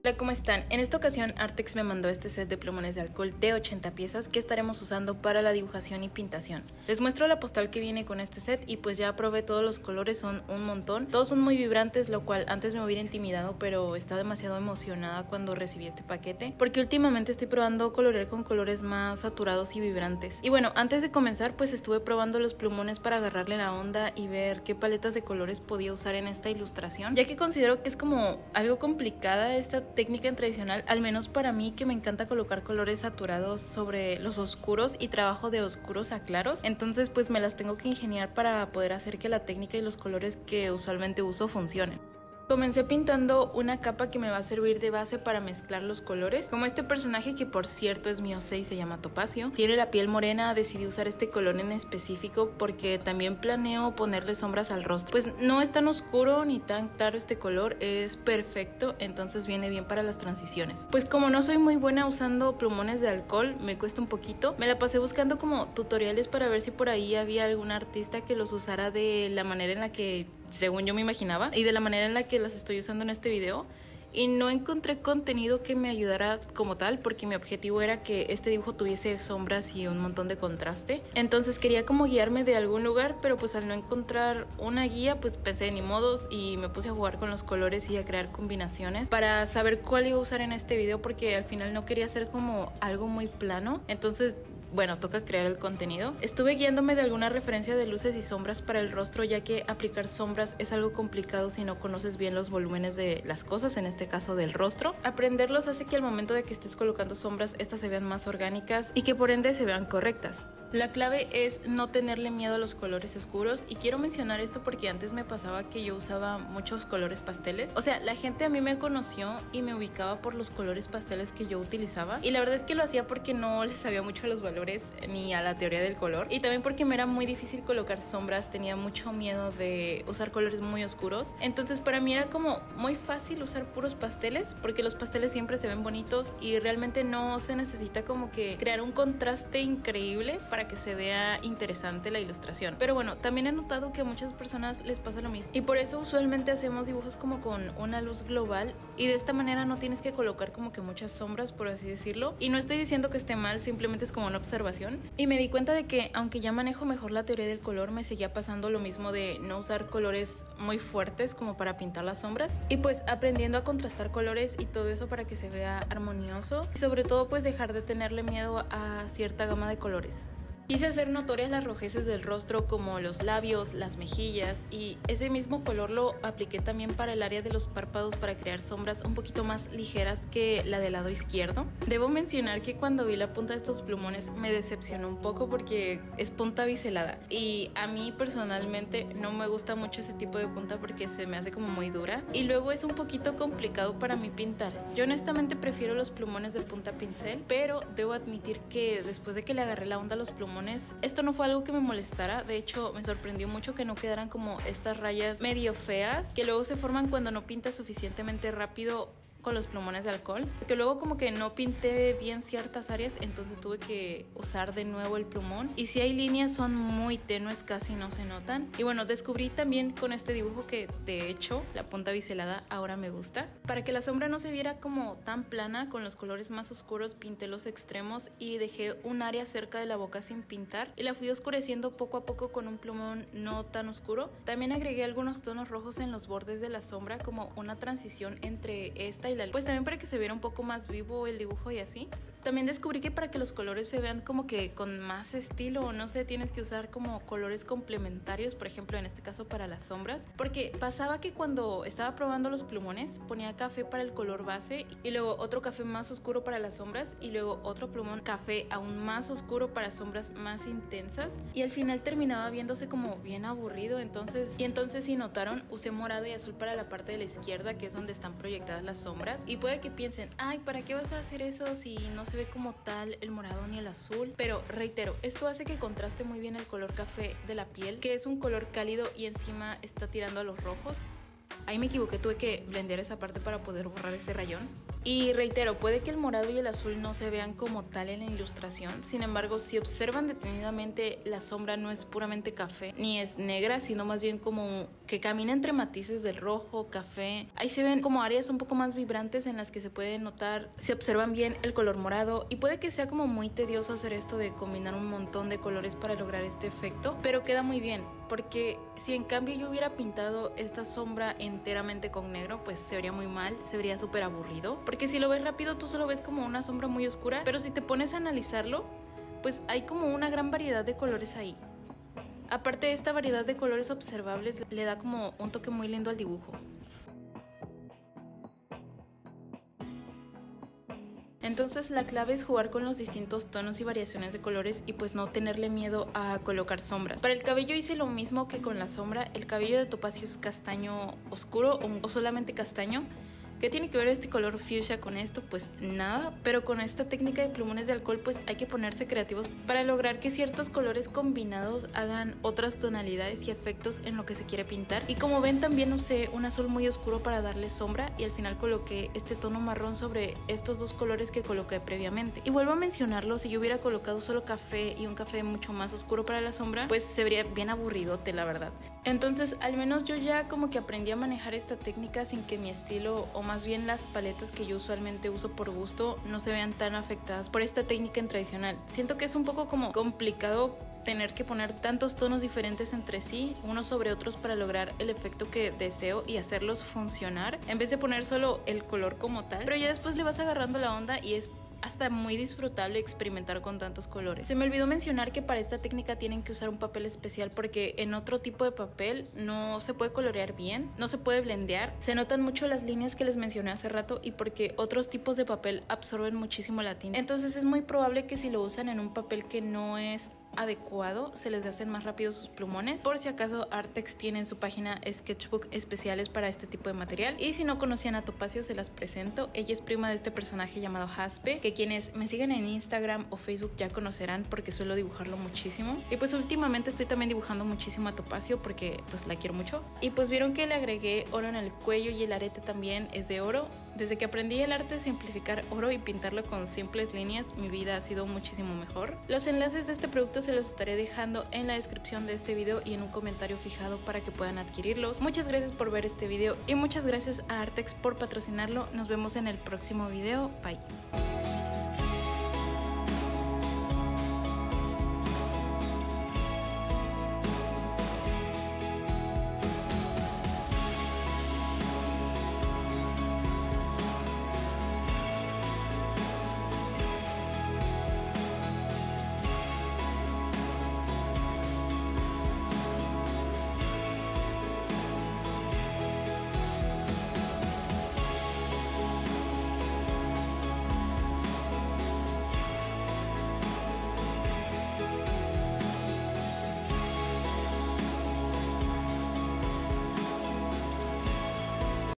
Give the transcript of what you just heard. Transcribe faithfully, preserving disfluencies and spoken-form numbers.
Hola, ¿cómo están? En esta ocasión Artex me mandó este set de plumones de alcohol de ochenta piezas que estaremos usando para la dibujación y pintación. Les muestro la postal que viene con este set y pues ya probé todos los colores, son un montón. Todos son muy vibrantes, lo cual antes me hubiera intimidado, pero estaba demasiado emocionada cuando recibí este paquete porque últimamente estoy probando colorear con colores más saturados y vibrantes. Y bueno, antes de comenzar pues estuve probando los plumones para agarrarle la onda y ver qué paletas de colores podía usar en esta ilustración, ya que considero que es como algo complicada esta técnica tradicional, al menos para mí, que me encanta colocar colores saturados sobre los oscuros y trabajo de oscuros a claros. Entonces pues me las tengo que ingeniar para poder hacer que la técnica y los colores que usualmente uso funcionen. Comencé pintando una capa que me va a servir de base para mezclar los colores. Como este personaje, que por cierto es mío seis, se llama Topacio, tiene la piel morena, decidí usar este color en específico porque también planeo ponerle sombras al rostro. Pues no es tan oscuro ni tan claro este color, es perfecto, entonces viene bien para las transiciones. Pues como no soy muy buena usando plumones de alcohol, me cuesta un poquito, me la pasé buscando como tutoriales para ver si por ahí había algún artista que los usara de la manera en la que según yo me imaginaba y de la manera en la que las estoy usando en este video, y no encontré contenido que me ayudara como tal porque mi objetivo era que este dibujo tuviese sombras y un montón de contraste. Entonces quería como guiarme de algún lugar, pero pues al no encontrar una guía pues pensé ni modos y me puse a jugar con los colores y a crear combinaciones para saber cuál iba a usar en este video, porque al final no quería hacer como algo muy plano. Entonces bueno, toca crear el contenido. Estuve guiándome de alguna referencia de luces y sombras para el rostro, ya que aplicar sombras es algo complicado si no conoces bien los volúmenes de las cosas, en este caso del rostro. Aprenderlos hace que al momento de que estés colocando sombras, estas se vean más orgánicas y que por ende se vean correctas. La clave es no tenerle miedo a los colores oscuros, y quiero mencionar esto porque antes me pasaba que yo usaba muchos colores pasteles. O sea, la gente a mí me conoció y me ubicaba por los colores pasteles que yo utilizaba, y la verdad es que lo hacía porque no les sabía mucho a los valores ni a la teoría del color, y también porque me era muy difícil colocar sombras, tenía mucho miedo de usar colores muy oscuros. Entonces para mí era como muy fácil usar puros pasteles porque los pasteles siempre se ven bonitos y realmente no se necesita como que crear un contraste increíble para que se vea interesante la ilustración. Pero bueno, también he notado que a muchas personas les pasa lo mismo y por eso usualmente hacemos dibujos como con una luz global, y de esta manera no tienes que colocar como que muchas sombras, por así decirlo. Y no estoy diciendo que esté mal, simplemente es como una observación. Y me di cuenta de que aunque ya manejo mejor la teoría del color, me seguía pasando lo mismo de no usar colores muy fuertes como para pintar las sombras, y pues aprendiendo a contrastar colores y todo eso para que se vea armonioso, y sobre todo pues dejar de tenerle miedo a cierta gama de colores. Quise hacer notorias las rojeces del rostro, como los labios, las mejillas, y ese mismo color lo apliqué también para el área de los párpados para crear sombras un poquito más ligeras que la del lado izquierdo. Debo mencionar que cuando vi la punta de estos plumones me decepcionó un poco porque es punta biselada, y a mí personalmente no me gusta mucho ese tipo de punta porque se me hace como muy dura y luego es un poquito complicado para mí pintar. Yo honestamente prefiero los plumones de punta pincel, pero debo admitir que después de que le agarré la onda a los plumones, esto no fue algo que me molestara. De hecho, me sorprendió mucho que no quedaran como estas rayas medio feas que luego se forman cuando no pintas suficientemente rápido con los plumones de alcohol, porque luego como que no pinté bien ciertas áreas, entonces tuve que usar de nuevo el plumón, y si hay líneas son muy tenues, casi no se notan. Y bueno, descubrí también con este dibujo que de hecho la punta biselada ahora me gusta. Para que la sombra no se viera como tan plana, con los colores más oscuros pinté los extremos y dejé un área cerca de la boca sin pintar, y la fui oscureciendo poco a poco con un plumón no tan oscuro. También agregué algunos tonos rojos en los bordes de la sombra como una transición entre esta y la, pues también para que se viera un poco más vivo el dibujo y así. También descubrí que para que los colores se vean como que con más estilo, no sé, tienes que usar como colores complementarios, por ejemplo en este caso para las sombras, porque pasaba que cuando estaba probando los plumones ponía café para el color base y luego otro café más oscuro para las sombras y luego otro plumón café aún más oscuro para sombras más intensas, y al final terminaba viéndose como bien aburrido. Entonces, y entonces si notaron, usé morado y azul para la parte de la izquierda, que es donde están proyectadas las sombras. Y puede que piensen, ay, ¿para qué vas a hacer eso si no se ve como tal el morado ni el azul? Pero reitero, esto hace que contraste muy bien el color café de la piel, que es un color cálido y encima está tirando a los rojos. ahí me equivoqué, tuve que blendear esa parte para poder borrar ese rayón. Y reitero, puede que el morado y el azul no se vean como tal en la ilustración, sin embargo, si observan detenidamente, la sombra no es puramente café, ni es negra, sino más bien como que camina entre matices del rojo, café. Ahí se ven como áreas un poco más vibrantes en las que se puede notar, si observan bien, el color morado, y puede que sea como muy tedioso hacer esto de combinar un montón de colores para lograr este efecto, pero queda muy bien, porque si en cambio yo hubiera pintado esta sombra enteramente con negro, pues se vería muy mal, se vería súper aburrido, porque si lo ves rápido tú solo ves como una sombra muy oscura, pero si te pones a analizarlo, pues hay como una gran variedad de colores ahí. Aparte de esta variedad de colores observables, le da como un toque muy lindo al dibujo. Entonces la clave es jugar con los distintos tonos y variaciones de colores y pues no tenerle miedo a colocar sombras. Para el cabello hice lo mismo que con la sombra. El cabello de Topacio es castaño oscuro o solamente castaño. ¿Qué tiene que ver este color fuchsia con esto? Pues nada, pero con esta técnica de plumones de alcohol pues hay que ponerse creativos para lograr que ciertos colores combinados hagan otras tonalidades y efectos en lo que se quiere pintar. Y como ven, también usé un azul muy oscuro para darle sombra y al final coloqué este tono marrón sobre estos dos colores que coloqué previamente. Y vuelvo a mencionarlo, si yo hubiera colocado solo café y un café mucho más oscuro para la sombra, pues se vería bien aburridote, la verdad. Entonces al menos yo ya como que aprendí a manejar esta técnica sin que mi estilo, o más bien las paletas que yo usualmente uso por gusto, no se vean tan afectadas por esta técnica en tradicional. Siento que es un poco como complicado tener que poner tantos tonos diferentes entre sí, unos sobre otros, para lograr el efecto que deseo y hacerlos funcionar, en vez de poner solo el color como tal, pero ya después le vas agarrando la onda y es hasta muy disfrutable experimentar con tantos colores. Se me olvidó mencionar que para esta técnica tienen que usar un papel especial porque en otro tipo de papel no se puede colorear bien, no se puede blendear, se notan mucho las líneas que les mencioné hace rato y porque otros tipos de papel absorben muchísimo la tinta. Entonces es muy probable que si lo usan en un papel que no es adecuado, se les gasten más rápido sus plumones. Por si acaso, Artex tiene en su página sketchbook especiales para este tipo de material. Y si no conocían a Topacio, se las presento. Ella es prima de este personaje llamado Jaspe, que quienes me siguen en Instagram o Facebook ya conocerán porque suelo dibujarlo muchísimo. Y pues últimamente estoy también dibujando muchísimo a Topacio porque pues la quiero mucho. Y pues vieron que le agregué oro en el cuello y el arete también es de oro. Desde que aprendí el arte de simplificar oro y pintarlo con simples líneas, mi vida ha sido muchísimo mejor. Los enlaces de este producto se los estaré dejando en la descripción de este video y en un comentario fijado para que puedan adquirirlos. Muchas gracias por ver este video y muchas gracias a Artex por patrocinarlo. Nos vemos en el próximo video. Bye.